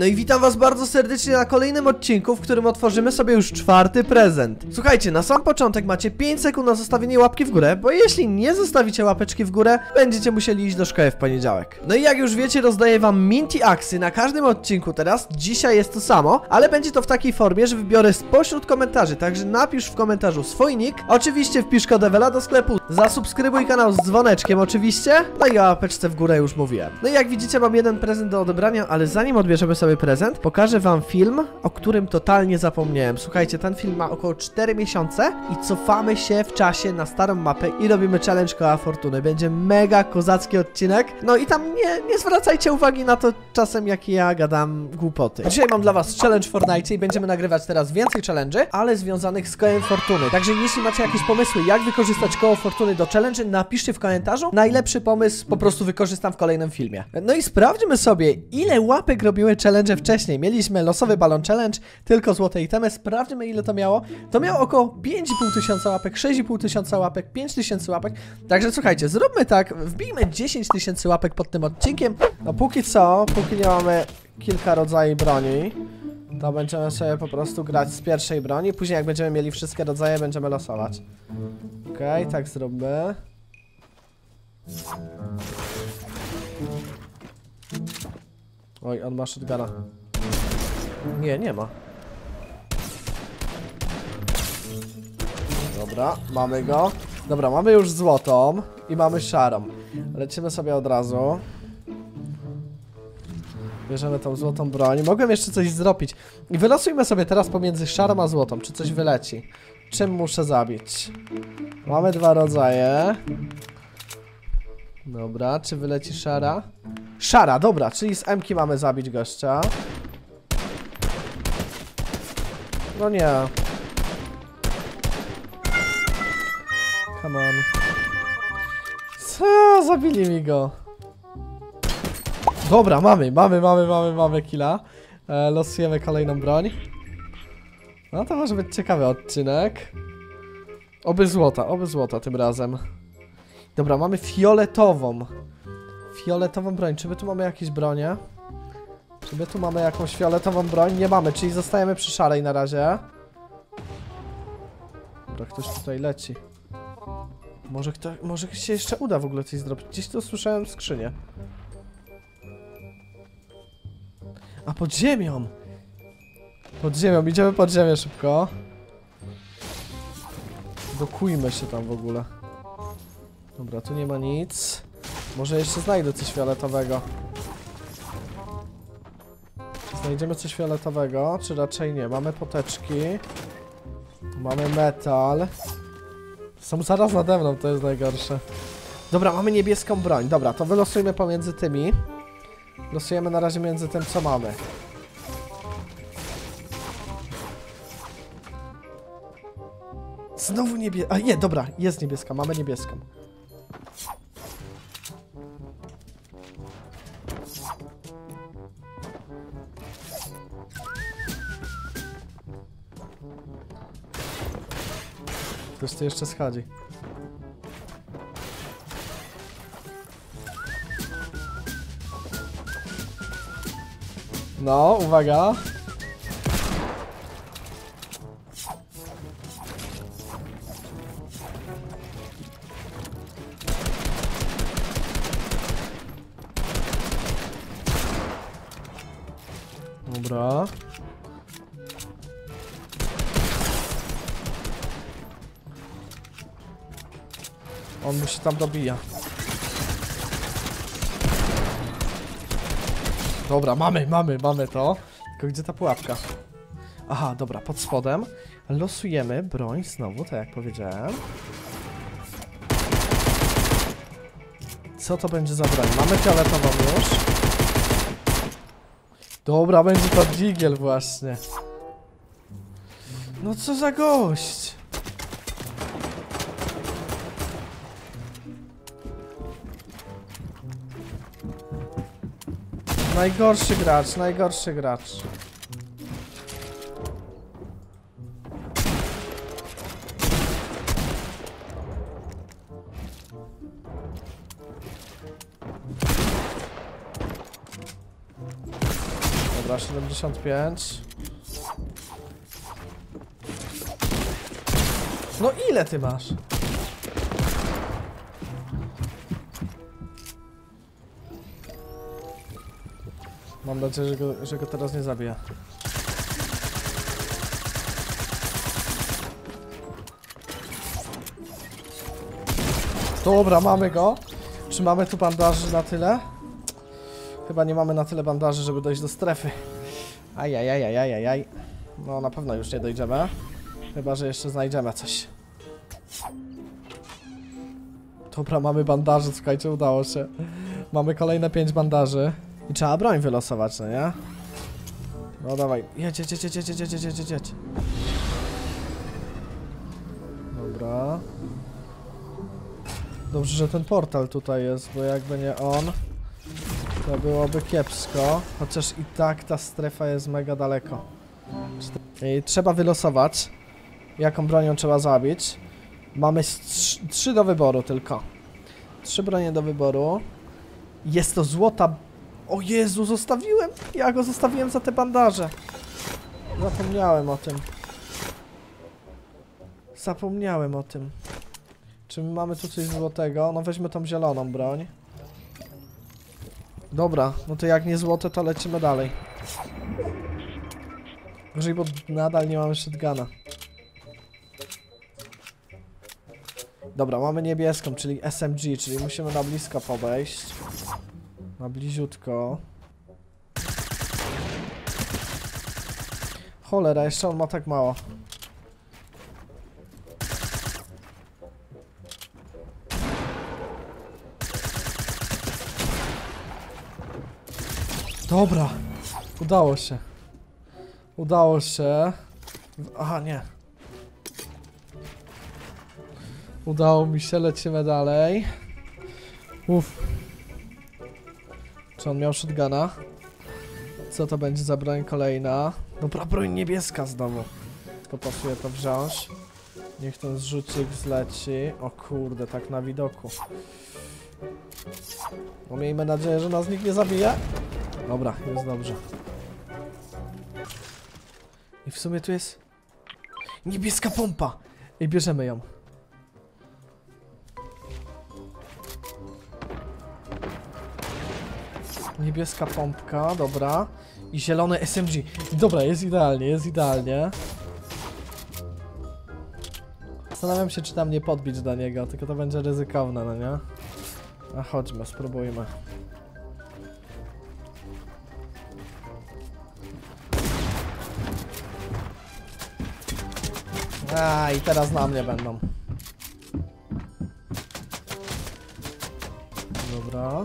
No i witam was bardzo serdecznie na kolejnym odcinku, w którym otworzymy sobie już 4. prezent. Słuchajcie, na sam początek macie 5 sekund na zostawienie łapki w górę, bo jeśli nie zostawicie łapeczki w górę, będziecie musieli iść do szkoły w poniedziałek. No i jak już wiecie, rozdaję wam Minty Axy na każdym odcinku teraz. Dzisiaj jest to samo, ale będzie to w takiej formie, że wybiorę spośród komentarzy, także napisz w komentarzu swój nick. Oczywiście wpisz kod Ewela do sklepu, zasubskrybuj kanał z dzwoneczkiem oczywiście, no i o łapeczce w górę już mówiłem. No i jak widzicie, mam jeden prezent do odebrania, ale zanim odbierzemy sobie prezent, pokażę wam film, o którym totalnie zapomniałem. Słuchajcie, ten film ma około 4 miesiące i cofamy się w czasie na starą mapę i robimy challenge Koła Fortuny. Będzie mega kozacki odcinek, no i tam nie zwracajcie uwagi na to czasem, jak ja gadam głupoty. Dzisiaj mam dla was challenge w Fortnite i będziemy nagrywać teraz więcej challenge'y, ale związanych z Kołem Fortuny. Także jeśli macie jakieś pomysły, jak wykorzystać Koło Fortuny do challenge, napiszcie w komentarzu. Najlepszy pomysł po prostu wykorzystam w kolejnym filmie. No i sprawdźmy sobie, ile łapek robiły challenge wcześniej. Mieliśmy losowy balon challenge, tylko złote itemy. Sprawdźmy, ile to miało. To miało około 5,5 tysiąca łapek, 6,5 tysiąca łapek, 5 tysięcy łapek. Także słuchajcie, zróbmy tak, wbijmy 10 tysięcy łapek pod tym odcinkiem. No póki co, póki nie mamy kilka rodzajów broni, to będziemy sobie po prostu grać z pierwszej broni. Później jak będziemy mieli wszystkie rodzaje, będziemy losować. Okej, tak zróbmy. Oj, on ma shotguna. Nie ma. Dobra, mamy go. Dobra, mamy już złotą i mamy szarą. Lecimy sobie od razu. Bierzemy tą złotą broń. Mogłem jeszcze coś zrobić. I wylosujmy sobie teraz pomiędzy szarą a złotą, czy coś wyleci. Czym muszę zabić? Mamy 2 rodzaje. Dobra, czy wyleci szara? Szara, dobra, czyli z M-ki mamy zabić gościa. No nie. Come on. Co? Zabili mi go. Dobra, mamy killa. Losujemy kolejną broń. No to może być ciekawy odcinek. Oby złota tym razem. Dobra, mamy fioletową. Fioletową broń. Czy my tu mamy jakieś bronie? Czy my tu mamy jakąś fioletową broń? Nie mamy, czyli zostajemy przy szarej na razie. Dobra, ktoś tutaj leci. Może się jeszcze uda w ogóle coś zrobić. Gdzieś tu słyszałem skrzynię. A pod ziemią! Pod ziemią, idziemy pod ziemię szybko. Dokujmy się tam w ogóle. Dobra, tu nie ma nic. Może jeszcze znajdę coś fioletowego. Znajdziemy coś fioletowego, czy raczej nie? Mamy poteczki. Mamy metal. Są zaraz nade mną, to jest najgorsze. Dobra, mamy niebieską broń. Dobra, to wylosujmy pomiędzy tymi. Losujemy na razie między tym, co mamy. Znowu niebieska. A nie, dobra, jest niebieska, mamy niebieską. Ktoś tu jeszcze schodzi. No, uwaga. Dobra. On mu się tam dobija. Dobra, mamy to. Tylko gdzie ta pułapka? Aha, dobra, pod spodem. Losujemy broń znowu, tak jak powiedziałem. Co to będzie za broń? Mamy fioletową już. Dobra, będzie to digiel właśnie. No co za gość? Najgorszy gracz, najgorszy gracz. Dobra, 75. No ile ty masz? Mam nadzieję, że go teraz nie zabija. Dobra, mamy go. Czy mamy tu bandaży na tyle? Chyba nie mamy na tyle bandaży, żeby dojść do strefy. Ajajajajajajaj. No na pewno już nie dojdziemy. Chyba, że jeszcze znajdziemy coś. Dobra, mamy bandaży, słuchajcie, udało się. Mamy kolejne 5 bandaży. I trzeba broń wylosować, no nie? No dawaj, jedź. Dobra. Dobrze, że ten portal tutaj jest, bo jakby nie on, to byłoby kiepsko. Chociaż i tak ta strefa jest mega daleko. I trzeba wylosować, jaką bronią trzeba zabić. Mamy 3 do wyboru tylko. 3 bronie do wyboru. Jest to złota... O Jezu, zostawiłem! Ja go zostawiłem za te bandaże. Zapomniałem o tym. Czy my mamy tu coś złotego? No weźmy tą zieloną broń. Dobra, no to jak nie złote, to lecimy dalej. Gorzej, bo nadal nie mamy shotguna. Dobra, mamy niebieską, czyli SMG, czyli musimy na blisko podejść. Na bliziutko. Cholera, jeszcze on ma tak mało. Dobra, udało się. Udało się. Aha, nie. Udało mi się, lecimy dalej. Uff. Czy on miał shotguna? Co to będzie za broń kolejna? Dobra, broń niebieska znowu. To pasuje to wziąć. Niech ten zrzucik zleci. O kurde, tak na widoku. No miejmy nadzieję, że nas nikt nie zabije. Dobra, jest dobrze. I w sumie tu jest niebieska pompa. I bierzemy ją. Niebieska pompka, dobra. I zielone SMG. Dobra, jest idealnie, Zastanawiam się, czy tam nie podbić do niego, tylko to będzie ryzykowne, no nie? A chodźmy, spróbujmy. A i teraz na mnie będą. Dobra.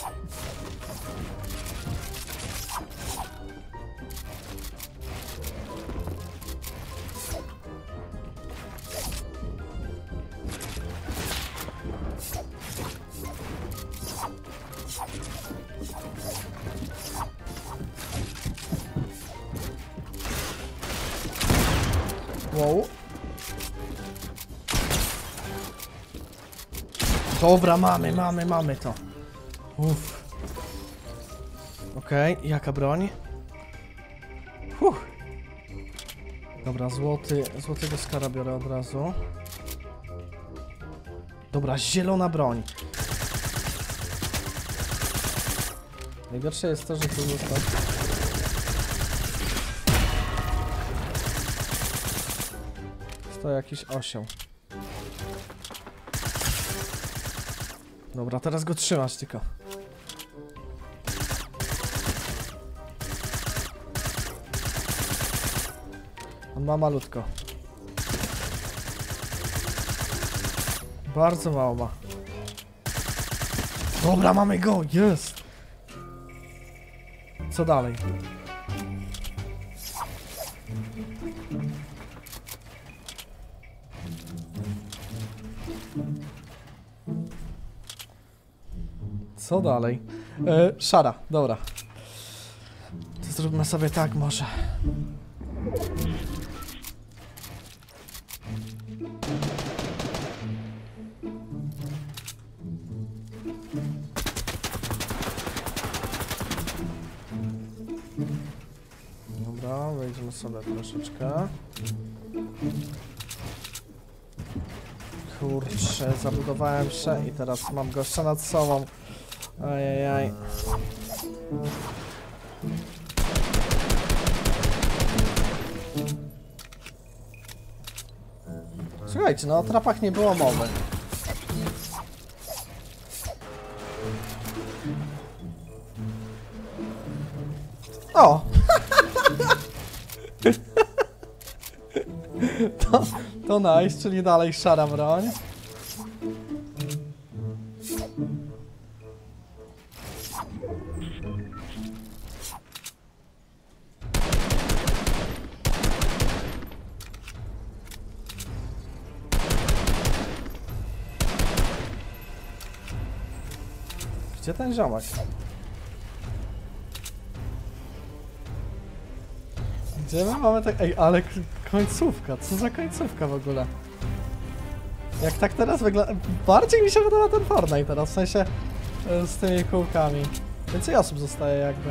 Wow. Dobra, mamy to. Uff. Okej, jaka broń? Dobra, złotego skara biorę od razu. Dobra, zielona broń. Najgorsze jest to, że to zostało. To jakiś osioł. Dobra, teraz go trzymasz tylko. On ma malutko. Bardzo mało ma. Dobra, mamy go! Jest! Co dalej? Co dalej? Szara, dobra. To zróbmy sobie tak może. Dobra, wejdziemy sobie troszeczkę. Kurczę, zabudowałem się i teraz mam gościa nad sobą. Ajajaj. Słuchajcie, no o trapach nie było mowy. O! To nice, czyli dalej szara broń. Gdzie ten ziomek? Gdzie my mamy tak... Ej, ale końcówka, co za końcówka w ogóle? Jak tak teraz wygląda... Bardziej mi się podoba ten Fortnite teraz, w sensie z tymi kółkami. Więcej osób zostaje jakby.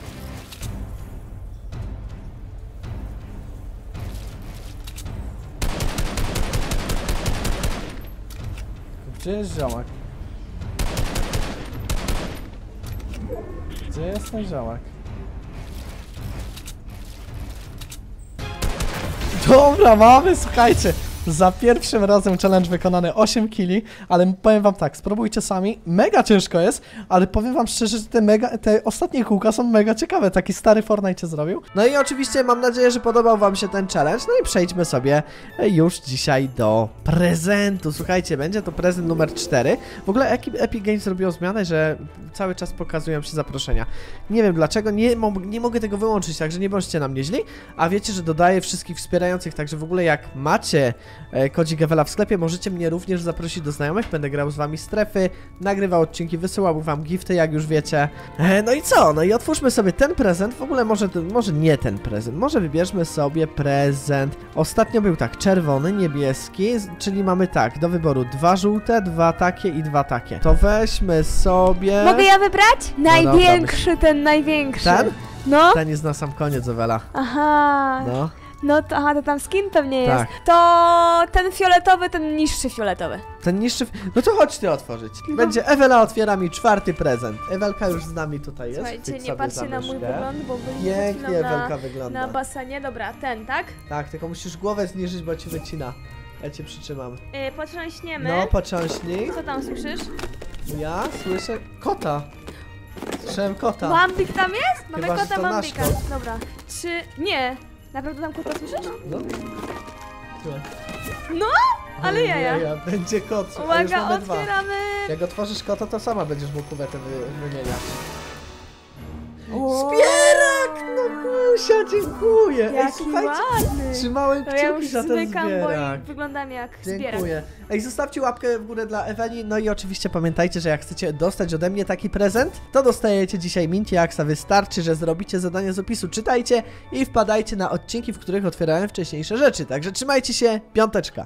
Gdzie jest ziomek? Gdzie jest ten ziomek? Dobra, mamy, słuchajcie. Za pierwszym razem challenge wykonany 8 killi, ale powiem wam tak, spróbujcie sami, mega ciężko jest, ale powiem wam szczerze, że te ostatnie kółka są mega ciekawe, taki stary Fortnite zrobił. No i oczywiście mam nadzieję, że podobał wam się ten challenge, no i przejdźmy sobie już dzisiaj do prezentu. Słuchajcie, będzie to prezent numer 4. W ogóle Epic Games zrobiło zmianę, że cały czas pokazują przy zaproszenia. Nie wiem dlaczego, nie mogę tego wyłączyć, także nie bądźcie na mnie źli, a wiecie, że dodaję wszystkich wspierających, także w ogóle jak macie kodzik Ewela w sklepie, możecie mnie również zaprosić do znajomych, będę grał z wami strefy, nagrywał odcinki, wysyłał wam gifty, jak już wiecie. No i co? No i otwórzmy sobie ten prezent, w ogóle może nie ten prezent, może wybierzmy sobie prezent. Ostatnio był tak, czerwony, niebieski, czyli mamy tak, do wyboru 2 żółte, 2 takie i 2 takie. To weźmy sobie... Mogę ja wybrać? Największy, ten największy. Ten? No. Ten jest na sam koniec, Ewela. Aha. No. No to, aha, to tam skin pewnie jest. Tak. To ten fioletowy, ten niższy fioletowy. Ten niższy... No to chodź ty otworzyć. Będzie Ewela otwiera mi 4. prezent. Ewelka już z nami tutaj jest. Słuchajcie, Chwyć nie sobie patrzcie za na mój myszkę. wygląd, bo byliśmy Pięknie Ewelka wygląda. na basenie. Dobra, ten, tak? Tak, tylko musisz głowę zniżyć, bo ci wycina. Ja cię przytrzymam. Potrząśniemy. No, potrząśnij. Co tam słyszysz? Ja słyszę kota. Słyszałem kota. Mambik tam jest? Mamy Chyba, że kota to nasz Mambika. kot. Dobra. Czy... Nie. Naprawdę tam kota słyszysz? No. No, ale jaja. Będzie kot. A już Uwaga, mamy 2. otwieramy. Jak otworzysz kota, to sama będziesz mógł kuwetę wymieniać. O, Zbierak! No Kusia, dziękuję! Ej, Jaki słuchajcie, ładny. trzymałem To ja kciuki już za ten zmykam, bo zbierak. wyglądam jak zbierak. Dziękuję. Ej, zostawcie łapkę w górę dla Eweli, no i oczywiście pamiętajcie, że jak chcecie dostać ode mnie taki prezent, to dostajecie dzisiaj Mintiaxa. Wystarczy, że zrobicie zadanie z opisu, czytajcie i wpadajcie na odcinki, w których otwierałem wcześniejsze rzeczy. Także trzymajcie się, piąteczka.